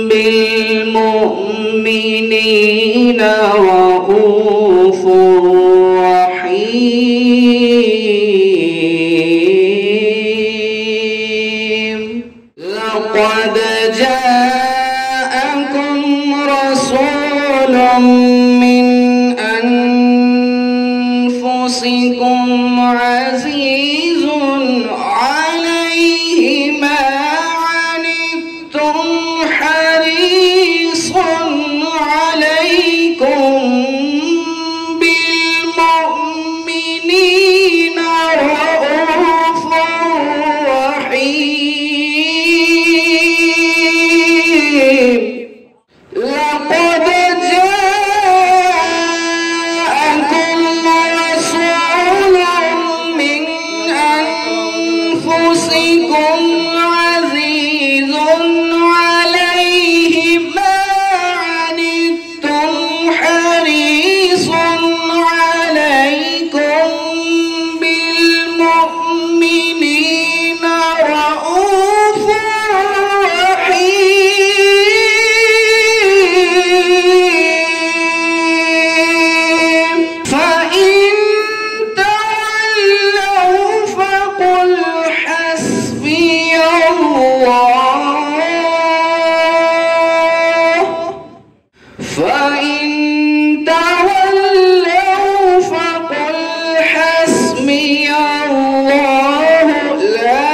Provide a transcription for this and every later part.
بالمؤمنين رؤوف رحيم. لقد جاءكم رسول من أنفسكم عزيز عليه ما عنتم حريص عليكم بالمؤمنين رؤوف رحيم. لقد جاءكم رسول من أنفسكم عزيز عليه ما عنتم حريص عليكم بالمؤمنين رؤوف رحيم. فإن تولوا فقل حسبي الله. فإن تولوا فقل حسبي الله لا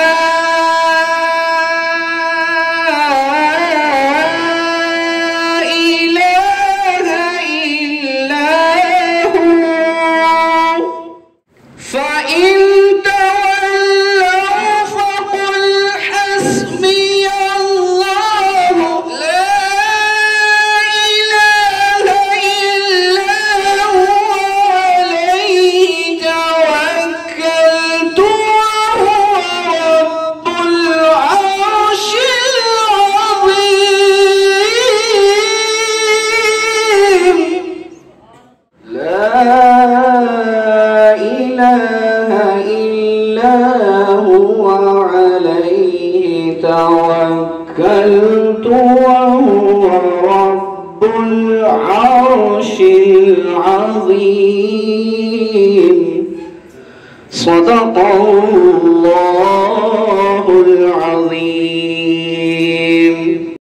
إله إلا هو. فإن تولوا فقل حسبي الله لا إله إلا هو عليه توكلت وهو رب العرش العظيم. لا إله إلا هو عليه توكلت وهو رب العرش العظيم. صدق الله